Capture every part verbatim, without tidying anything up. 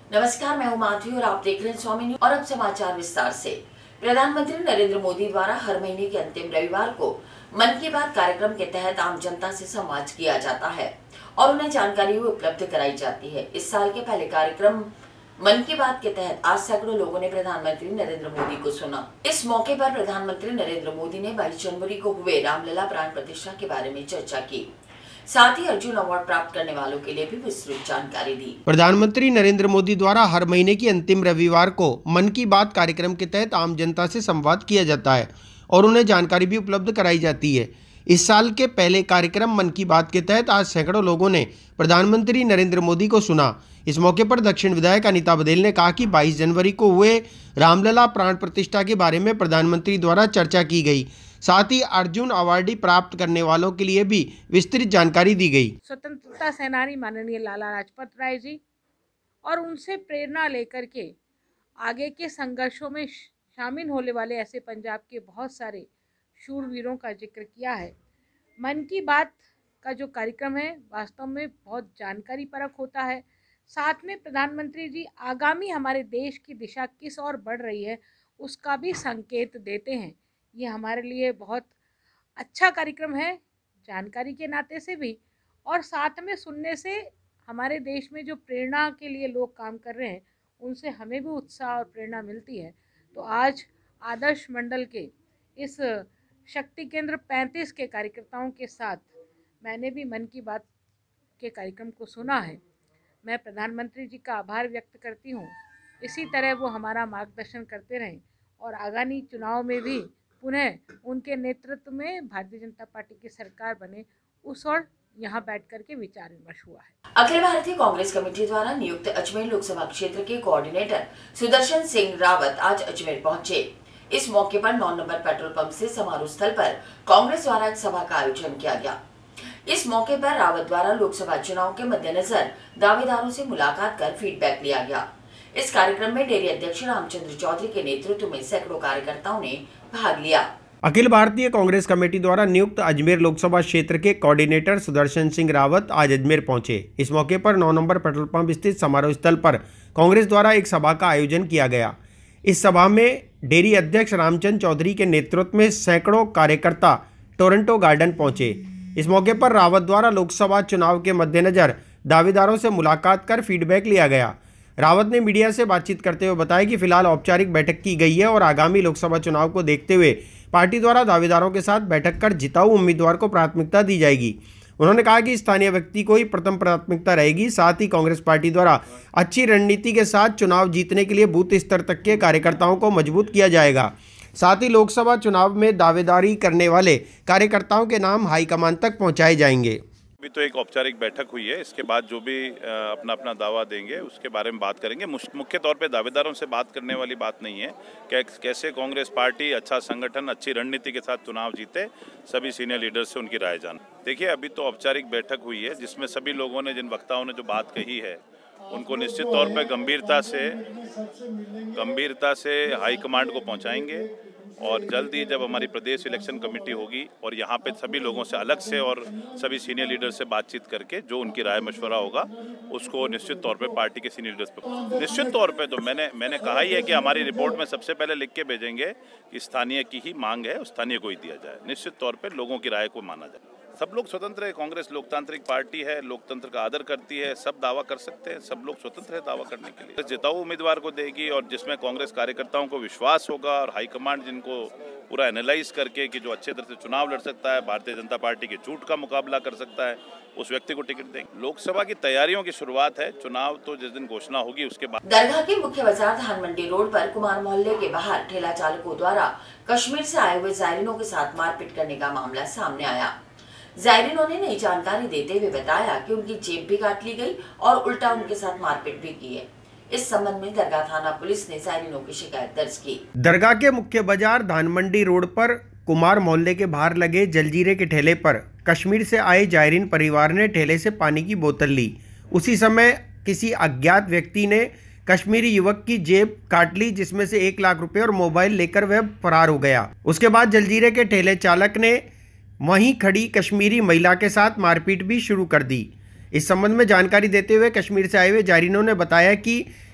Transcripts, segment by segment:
नमस्कार, मैं हूं माधवी और आप देख रहे हैं स्वामी न्यूज। और अब समाचार विस्तार से। प्रधानमंत्री नरेंद्र मोदी द्वारा हर महीने के अंतिम रविवार को मन की बात कार्यक्रम के तहत आम जनता से संवाद किया जाता है और उन्हें जानकारी उपलब्ध कराई जाती है। इस साल के पहले कार्यक्रम मन की बात के तहत आज सैकड़ों लोगों ने प्रधानमंत्री नरेंद्र मोदी को सुना। इस मौके पर प्रधानमंत्री नरेंद्र मोदी ने बाईस जनवरी को हुए रामलला प्राण प्रतिष्ठा के बारे में चर्चा की, साथ ही अर्जुन अवार्ड प्राप्त करने वालों के लिए भी विस्तृत जानकारी दी। प्रधानमंत्री नरेंद्र मोदी द्वारा हर महीने की अंतिम रविवार को मन की बात कार्यक्रम के तहत आम जनता से संवाद किया जाता है और उन्हें जानकारी भी उपलब्ध कराई जाती है। इस साल के पहले कार्यक्रम मन की बात के तहत आज सैकड़ों लोगों ने प्रधानमंत्री नरेंद्र मोदी को सुना। इस मौके पर दक्षिण विधायक अनीता बदेल ने कहा कि बाईस जनवरी को हुए रामलला प्राण प्रतिष्ठा के बारे में प्रधानमंत्री द्वारा चर्चा की गई, साथ ही अर्जुन अवार्ड प्राप्त करने वालों के लिए भी विस्तृत जानकारी दी गई। स्वतंत्रता सेनानी माननीय लाला लाजपत राय जी और उनसे प्रेरणा लेकर के आगे के संघर्षों में शामिल होने वाले ऐसे पंजाब के बहुत सारे शूरवीरों का जिक्र किया है। मन की बात का जो कार्यक्रम है वास्तव में बहुत जानकारी परक होता है। साथ में प्रधानमंत्री जी आगामी हमारे देश की दिशा किस ओर बढ़ रही है उसका भी संकेत देते हैं। ये हमारे लिए बहुत अच्छा कार्यक्रम है, जानकारी के नाते से भी, और साथ में सुनने से हमारे देश में जो प्रेरणा के लिए लोग काम कर रहे हैं उनसे हमें भी उत्साह और प्रेरणा मिलती है। तो आज आदर्श मंडल के इस शक्ति केंद्र पैंतीस के कार्यकर्ताओं के साथ मैंने भी मन की बात के कार्यक्रम को सुना है। मैं प्रधानमंत्री जी का आभार व्यक्त करती हूँ। इसी तरह वो हमारा मार्गदर्शन करते रहें और आगामी चुनाव में भी पुनः उनके नेतृत्व में भारतीय जनता पार्टी की सरकार बने, उस और यहाँ बैठ कर के विचार विमर्श हुआ है। अखिल भारतीय कांग्रेस कमेटी द्वारा नियुक्त अजमेर लोकसभा क्षेत्र के कोऑर्डिनेटर सुदर्शन सिंह रावत आज अजमेर पहुंचे। इस मौके पर नौ नंबर पेट्रोल पंप से समारोह स्थल पर कांग्रेस द्वारा एक सभा का आयोजन किया गया। इस मौके पर रावत द्वारा लोकसभा चुनाव के मद्देनजर दावेदारों से मुलाकात कर फीडबैक लिया गया। इस कार्यक्रम में डेयरी अध्यक्ष रामचंद्र चौधरी के नेतृत्व में सैकड़ों कार्यकर्ताओं ने भाग लिया। अखिल भारतीय कांग्रेस कमेटी द्वारा नियुक्त अजमेर लोकसभा क्षेत्र के कोऑर्डिनेटर सुदर्शन सिंह रावत आज अजमेर पहुंचे। इस मौके पर नौ नंबर पेट्रोल पंप स्थित समारोह स्थल पर कांग्रेस द्वारा एक सभा का आयोजन किया गया। इस सभा में डेयरी अध्यक्ष रामचंद्र चौधरी के नेतृत्व में सैकड़ों कार्यकर्ता टोरंटो गार्डन पहुंचे। इस मौके पर रावत द्वारा लोकसभा चुनाव के मद्देनजर दावेदारों से मुलाकात कर फीडबैक लिया गया। रावत ने मीडिया से बातचीत करते हुए बताया कि फिलहाल औपचारिक बैठक की गई है और आगामी लोकसभा चुनाव को देखते हुए पार्टी द्वारा दावेदारों के साथ बैठक कर जिताऊ उम्मीदवार को प्राथमिकता दी जाएगी। उन्होंने कहा कि स्थानीय व्यक्ति को ही प्रथम प्राथमिकता रहेगी। साथ ही कांग्रेस पार्टी द्वारा अच्छी रणनीति के साथ चुनाव जीतने के लिए बूथ स्तर तक के कार्यकर्ताओं को मजबूत किया जाएगा। साथ ही लोकसभा चुनाव में दावेदारी करने वाले कार्यकर्ताओं के नाम हाईकमान तक पहुंचाए जाएंगे। अभी तो एक औपचारिक बैठक हुई है, इसके बाद जो भी अपना अपना दावा देंगे उसके बारे में बात करेंगे। मुख्य तौर पे दावेदारों से बात करने वाली बात नहीं है कि कैसे कांग्रेस पार्टी अच्छा संगठन अच्छी रणनीति के साथ चुनाव जीते, सभी सीनियर लीडर से उनकी राय जान। देखिए, अभी तो औपचारिक बैठक हुई है जिसमें सभी लोगों ने, जिन वक्ताओं ने जो बात कही है उनको निश्चित तौर पर गंभीरता से गंभीरता से हाईकमांड को पहुँचाएंगे और जल्द ही जब हमारी प्रदेश इलेक्शन कमेटी होगी और यहाँ पे सभी लोगों से अलग से और सभी सीनियर लीडर से बातचीत करके जो उनकी राय मशवरा होगा उसको निश्चित तौर पे पार्टी के सीनियर लीडर्स पे निश्चित तौर पे तो मैंने मैंने कहा ही है कि हमारी रिपोर्ट में सबसे पहले लिख के भेजेंगे कि स्थानीय की ही मांग है, स्थानीय को ही दिया जाए। निश्चित तौर पर लोगों की राय को माना जाए। सब लोग स्वतंत्र है, कांग्रेस लोकतांत्रिक पार्टी है, लोकतंत्र का आदर करती है, सब दावा कर सकते हैं, सब लोग स्वतंत्र है दावा करने के लिए। जिताऊ उम्मीदवार को देगी और जिसमें कांग्रेस कार्यकर्ताओं को विश्वास होगा और हाईकमांड जिनको पूरा एनालाइज करके कि जो अच्छे तरह से चुनाव लड़ सकता है, भारतीय जनता पार्टी के झूठ का मुकाबला कर सकता है, उस व्यक्ति को टिकट देंगे। लोकसभा की तैयारियों की शुरुआत है, चुनाव तो जिस दिन घोषणा होगी उसके बाद। दरगाह के मुख्य बाजार धान मंडी रोड पर कुमार मोहल्ले के बाहर ठेला चालकों द्वारा कश्मीर से आए हुए जायरीनों के साथ मारपीट करने का मामला सामने आया। जायरीनों ने नई जानकारी देते हुए बताया कि उनकी जेब भी काट ली गई और उल्टा उनके साथ मारपीट भी की है। इस संबंध में दरगाह थाना पुलिस ने जायरीनों की शिकायत दर्ज की। दरगाह के मुख्य बाजार धान मंडी रोड पर कुमार मोहल्ले के बाहर लगे जलजीरे के ठेले पर कश्मीर से आए जायरीन परिवार ने ठेले से पानी की बोतल ली। उसी समय किसी अज्ञात व्यक्ति ने कश्मीरी युवक की जेब काट ली, जिसमें से एक लाख रुपए और मोबाइल लेकर वह फरार हो गया। उसके बाद जलजीरे के ठेले चालक ने वहीं खड़ी कश्मीरी महिला के साथ मारपीट भी शुरू कर दी। इस संबंध में जानकारी देते हुए कश्मीर से आए हुए जायरीनों ने बताया कि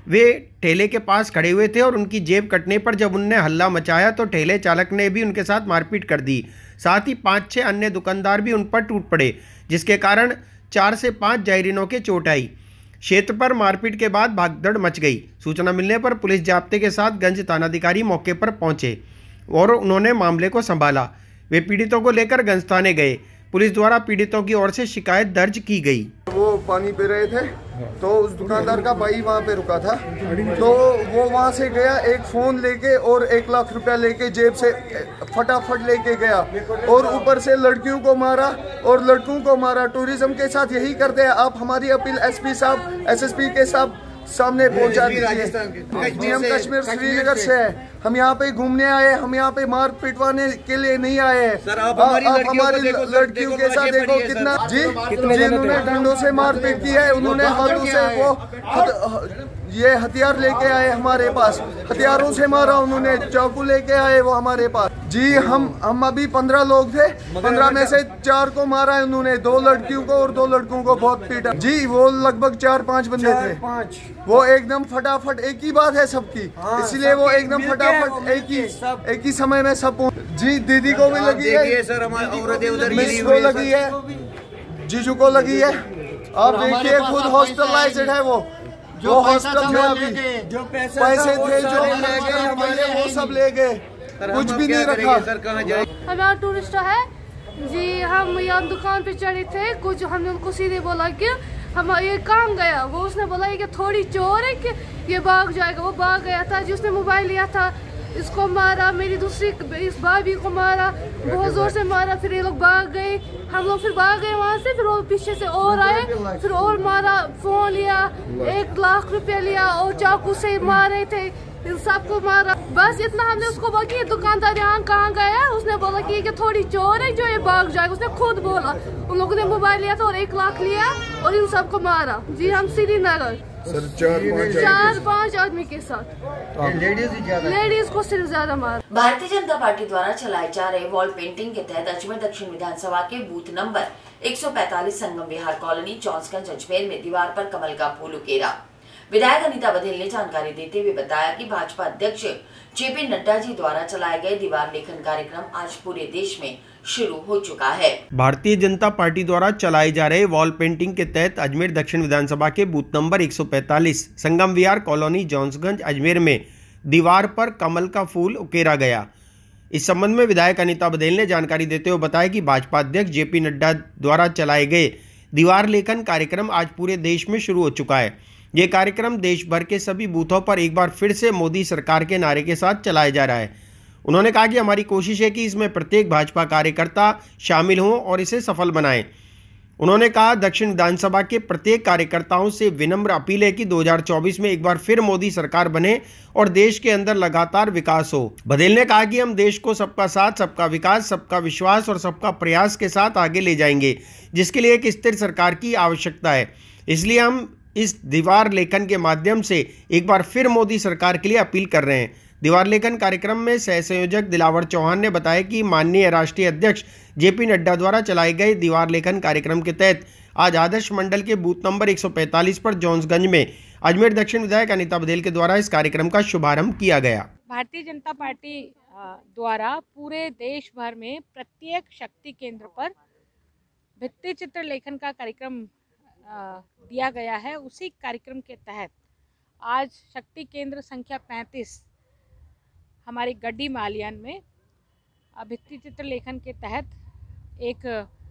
वे ठेले के पास खड़े हुए थे और उनकी जेब कटने पर जब उनने हल्ला मचाया तो ठेले चालक ने भी उनके साथ मारपीट कर दी। साथ ही पाँच छः अन्य दुकानदार भी उन पर टूट पड़े, जिसके कारण चार से पाँच जायरीनों के चोट आई। क्षेत्र पर मारपीट के बाद भागदड़ मच गई। सूचना मिलने पर पुलिस जाब्ते के साथ गंज थानाधिकारी मौके पर पहुंचे और उन्होंने मामले को संभाला। वे पीड़ितों को लेकर गंज थाने गए। पुलिस द्वारा पीड़ितों की ओर से शिकायत दर्ज की गई। वो पानी पी रहे थे तो उस दुकानदार का भाई वहाँ पे रुका था, तो वो वहाँ से गया एक फ़ोन लेके और एक लाख रुपया लेके जेब से फटाफट लेके गया और ऊपर से लड़कियों को मारा और लड़कों को मारा। टूरिज्म के साथ यही करते हैं। आप हमारी अपील एसपी साहब, एसएसपी के साहब सामने पहुंचा दीजिए। जी हम कश्मीर श्रीनगर से है, हम यहाँ पे घूमने आए, हम यहाँ पे मार पिटवाने के लिए नहीं आए हैं। सर आप हमारी आप लड़कियों हमारी को लड़कियों के साथ देखो कितना जी जी उन्होंने डंडों से मार पीट की है, उन्होंने हाथों से वो ये हथियार लेके आए हमारे पास, हथियारों से मारा उन्होंने, चाकू लेके आए वो हमारे पास। जी हम हम अभी पंद्रह लोग थे, पंद्रह में से चार को मारा है उन्होंने, दो लड़कियों को और दो लड़कों को बहुत पीटा। जी वो लगभग चार पांच बंदे थे, वो एकदम फटाफट एक ही बात है सबकी, इसलिए वो एकदम फटाफट एक ही एक ही समय में सब। जी दीदी को भी लगी है सर, हमारी औरतें उधर मिस को लगी है, जीजू को लगी है। आप देखिए खुद हॉस्पिटलाइज्ड है वो, जो हॉस्पिटल में अभी जो पैसे थे जो हमारे वो सब ले गए, कुछ भी नहीं रखा। सर कहाँ जाए? हमारा टूरिस्ट है जी, हम यहाँ दुकान पे चढ़े थे, कुछ हमने उनको सीधे बोला कि हम ये कहाँ गया, वो उसने बोला कि थोड़ी चोर है कि ये भाग जाएगा। वो भाग गया था, जिसने मोबाइल लिया था इसको मारा, मेरी दूसरी इस भाभी को मारा, बहुत जोर से मारा। फिर ये लोग भाग गए, हम लोग फिर भाग गए वहाँ से। फिर वो पीछे से और आए, फिर और मारा, फोन लिया, एक लाख रुपया लिया और चाकू से मार रहे थे, इन सबको मारा। बस इतना हमने उसको बोला कि दुकानदार यहाँ कहाँ गया, उसने बोला कि ये थोड़ी चोर है जो ये भाग जाएगा, उसने खुद बोला। उन लोगों ने मोबाइल लिया था और एक लाख लिया और इन सबको मारा। जी हम श्रीनगर सर चार पाँच चार पाँच आदमी के साथ, लेडीज ही ज्यादा, लेडीज को सिर्फ ज्यादा मार। भारतीय जनता पार्टी द्वारा चलाए जा रहे वॉल पेंटिंग के तहत अजमेर दक्षिण विधानसभा के बूथ नंबर एक सौ पैंतालीस संगम विहार कॉलोनी जॉन्सगंज अजमेर में दीवार पर कमल का फूल उकेरा। विधायक अनीता बघेल ने जानकारी देते हुए बताया कि भाजपा अध्यक्ष जेपी नड्डा जी द्वारा चलाए गए दीवार लेखन कार्यक्रम आज पूरे देश में शुरू हो चुका है। भारतीय जनता पार्टी द्वारा चलाए जा रहे वॉल पेंटिंग के तहत अजमेर दक्षिण विधानसभा के बूथ नंबर एक सौ पैंतालीस संगम विहार कॉलोनी जॉन्सगंज अजमेर में दीवार पर कमल का फूल उकेरा गया। इस संबंध में विधायक अनीता बघेल ने जानकारी देते हुए बताया कि भाजपा अध्यक्ष जेपी नड्डा द्वारा चलाए गए दीवार लेखन कार्यक्रम आज पूरे देश में शुरू हो चुका है। ये कार्यक्रम देश भर के सभी बूथों पर एक बार फिर से मोदी सरकार के नारे के साथ चलाया जा रहा है। उन्होंने कहा कि हमारी कोशिश है कि इसमें प्रत्येक भाजपा कार्यकर्ता शामिल हों और इसे सफल बनाएं। उन्होंने कहा दक्षिण विधानसभा के प्रत्येक कार्यकर्ताओं से विनम्र अपील है कि दो हज़ार चौबीस में एक बार फिर मोदी सरकार बने और देश के अंदर लगातार विकास हो। बघेल ने कहा कि हम देश को सबका साथ, सबका विकास, सबका विश्वास और सबका प्रयास के साथ आगे ले जाएंगे, जिसके लिए एक स्थिर सरकार की आवश्यकता है। इसलिए हम इस दीवार लेखन के माध्यम से एक बार फिर मोदी सरकार के लिए अपील कर रहे हैं। दीवार लेखन कार्यक्रम में सह संयोजक दिलावर चौहान ने बताया कि माननीय राष्ट्रीय अध्यक्ष जेपी नड्डा द्वारा चलाए गए दीवार लेखन कार्यक्रम के तहत आज आदर्श मंडल के बूथ नंबर एक सौ पैंतालीस पर जॉन्सगंज में अजमेर दक्षिण विधायक अनीता बघेल के द्वारा इस कार्यक्रम का शुभारंभ किया गया। भारतीय जनता पार्टी द्वारा पूरे देश भर में प्रत्येक शक्ति केंद्र पर भित्ति चित्र लेखन का कार्यक्रम दिया गया है। उसी कार्यक्रम के तहत आज शक्ति केंद्र संख्या पैंतीस हमारी गड्डी मालियान में भित्ति चित्र लेखन के तहत एक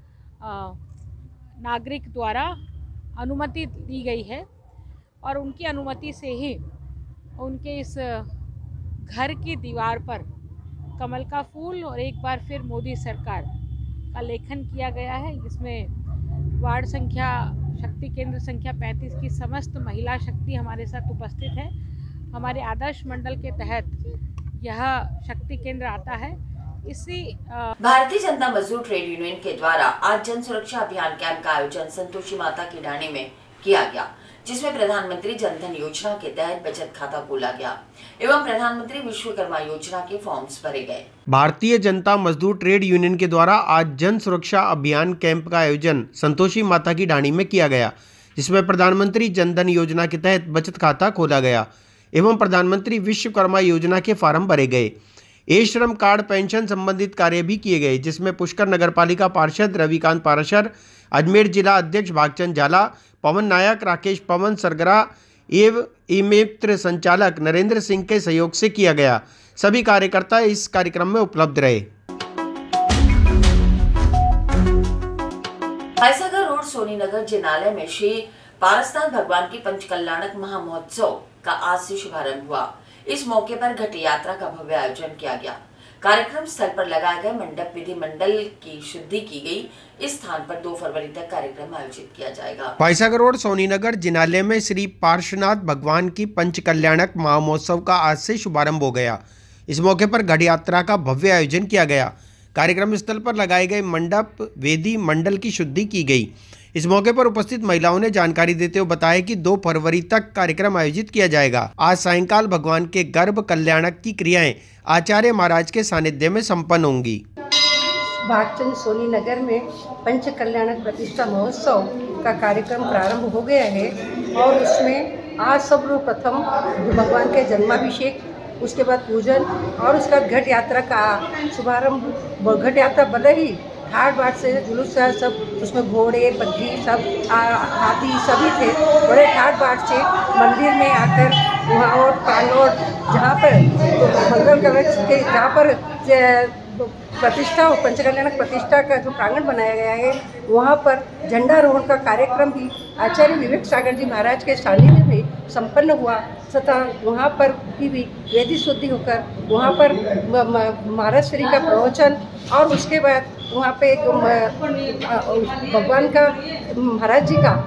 नागरिक द्वारा अनुमति दी गई है और उनकी अनुमति से ही उनके इस घर की दीवार पर कमल का फूल और एक बार फिर मोदी सरकार का लेखन किया गया है। इसमें वार्ड संख्या शक्ति केंद्र संख्या पैंतीस की समस्त महिला शक्ति हमारे साथ उपस्थित है। हमारे आदर्श मंडल के तहत यह शक्ति केंद्र आता है। इसी भारतीय जनता मजदूर ट्रेड यूनियन के द्वारा आज जन सुरक्षा अभियान कैंप का आयोजन संतोषी माता की ढाणी में किया गया, जिसमें प्रधानमंत्री जन धन योजना के तहत बचत खाता खोला गया एवं प्रधानमंत्री विश्वकर्मा योजना के फॉर्म्स भरे गए। भारतीय जनता मजदूर ट्रेड यूनियन के द्वारा आज जन सुरक्षा अभियान कैंप का आयोजन संतोषी माता की ढाणी में किया गया, जिसमें प्रधानमंत्री जनधन योजना के तहत बचत खाता खोला गया एवं प्रधानमंत्री विश्वकर्मा योजना के फार्म भरे गए। ए श्रम कार्ड पेंशन संबंधित कार्य भी किए गए, जिसमें पुष्कर नगरपालिका पार्षद रविकांत पाराशर, अजमेर जिला अध्यक्ष भागचंद झाला, पवन नायक, राकेश पवन सरगरा एवं ई-मित्र संचालक नरेंद्र सिंह के सहयोग से किया गया। सभी कार्यकर्ता इस कार्यक्रम में उपलब्ध रहे। भाईसागर रोड सोनीनगर जिनालय में श्री पारसनाथ भगवान की पंचकल्याणक महामहोत्सव का आज से शुभारंभ हुआ। इस मौके पर घट यात्रा का भव्य आयोजन किया गया। कार्यक्रम स्थल पर लगाए गए मंडप विधि मंडल की शुद्धि की गई। इस स्थान पर दो फरवरी तक कार्यक्रम आयोजित किया जाएगा। भाईसागर रोड सोनीनगर जिनालय में श्री पार्श्वनाथ भगवान की पंचकल्याणक महामहोत्सव का आज से शुभारंभ हो गया। इस मौके पर घट यात्रा का भव्य आयोजन किया गया। कार्यक्रम स्थल पर लगाए गए मंडप वेदी मंडल की शुद्धि की गई। इस मौके पर उपस्थित महिलाओं ने जानकारी देते हुए बताया कि दो फरवरी तक कार्यक्रम आयोजित किया जाएगा। आज सायंकाल भगवान के गर्भ कल्याणक की क्रियाएं आचार्य महाराज के सानिध्य में संपन्न होंगी। भागचंद सोनीनगर में पंच कल्याणक प्रतिष्ठा महोत्सव का कार्यक्रम प्रारंभ हो गया है और उसमें आज सर्वप्रथम भगवान के जन्माभिषेक, उसके बाद पूजन और उसका घट यात्रा का शुभारंभ। घट यात्रा भले ही घाट बाट से जुलूस से सब, उसमें घोड़े बग्घी सब हाथी सभी थे, बड़े घाट बाट से मंदिर में आकर वहाँ और प्रांगण जहाँ पर मंगल कवच के जहाँ पर प्रतिष्ठा पंचकल्याणक प्रतिष्ठा का जो प्रांगण बनाया गया है वहाँ पर झंडारोहण का कार्यक्रम भी आचार्य विवेक सागर जी महाराज के सानिध्य में संपन्न हुआ तथा वहाँ पर की भी वेदी शुद्धि होकर वहाँ पर महाराज श्री का प्रवचन और उसके बाद वहाँ पे भगवान का महाराज जी का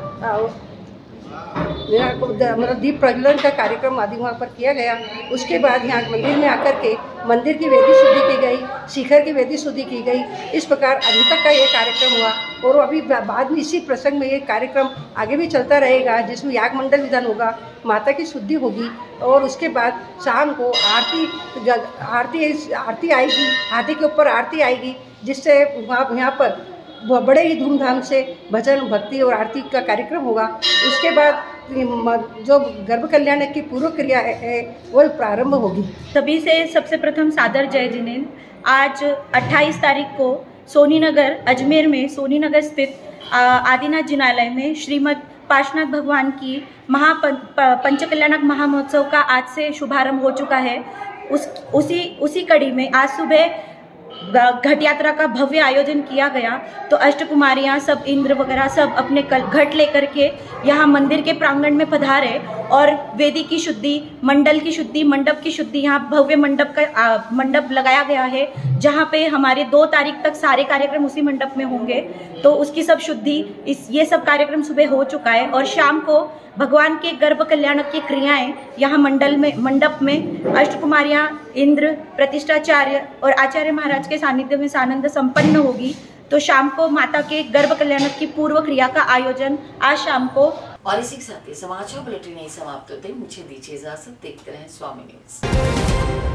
मतलब दीप प्रज्वलन का कार्यक्रम आदि वहाँ पर किया गया। उसके बाद यहाँ मंदिर में आकर के मंदिर की वेदी शुद्धि की गई, शिखर की वेदी शुद्धि की गई। इस प्रकार अभी तक का ये कार्यक्रम हुआ और अभी बाद में इसी प्रसंग में ये कार्यक्रम आगे भी चलता रहेगा, जिसमें याग मंडल विधान होगा, माता की शुद्धि होगी और उसके बाद शाम को आरती आरती आरती आएगी, हाथी के ऊपर आरती आएगी, जिससे वहाँ यहाँ पर बड़े ही धूमधाम से भजन भक्ति और आरती का कार्यक्रम होगा। उसके बाद जो गर्भ कल्याण की पूर्व क्रिया है वो प्रारंभ होगी। सभी से सबसे प्रथम सादर जय जिनेन्द्र। आज अट्ठाईस तारीख को सोनीनगर अजमेर में सोनीनगर स्थित आदिनाथ जिनालय में श्रीमद पार्श्वनाथ भगवान की महा पंचकल्याणक महामहोत्सव का आज से शुभारंभ हो चुका है। उस उसी उसी कड़ी में आज सुबह घट यात्रा का भव्य आयोजन किया गया। तो अष्टकुमारियाँ सब इंद्र वगैरह सब अपने घट लेकर के यहाँ मंदिर के प्रांगण में पधारे और वेदी की शुद्धि, मंडल की शुद्धि, मंडप की शुद्धि, यहाँ भव्य मंडप का मंडप लगाया गया है जहाँ पे हमारे दो तारीख तक सारे कार्यक्रम उसी मंडप में होंगे। तो उसकी सब शुद्धि इस ये सब कार्यक्रम सुबह हो चुका है और शाम को भगवान के गर्भ कल्याणक की क्रियाएं यहाँ मंडल में मंडप में अष्टकुमारियाँ, इंद्र, प्रतिष्ठाचार्य और आचार्य महाराज के सानिध्य में सानंद संपन्न होगी। तो शाम को माता के गर्भ कल्याणक की पूर्व क्रिया का आयोजन आज शाम को। और इसी के साथ समाचार बुलेटिन नहीं समाप्त होते। मुझे दीजिए इजाजत। देखते रहें स्वामी न्यूज।